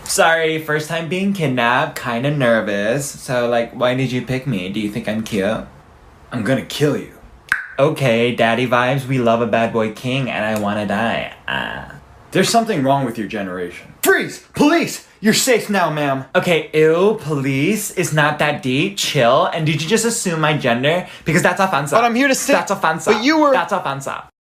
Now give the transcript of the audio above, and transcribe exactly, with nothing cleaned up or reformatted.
Sorry, first time being kidnapped, kinda nervous. So, like, why did you pick me? Do you think I'm cute? I'm gonna kill you. Okay, daddy vibes, we love a bad boy king, and I wanna die. Ah. There's something wrong with your generation. Freeze! Police! You're safe now, ma'am. Okay, ew, police, it's not that deep, chill, and did you just assume my gender? Because that's offensive. But I'm here to say- That's offensive. But you were- That's offensive.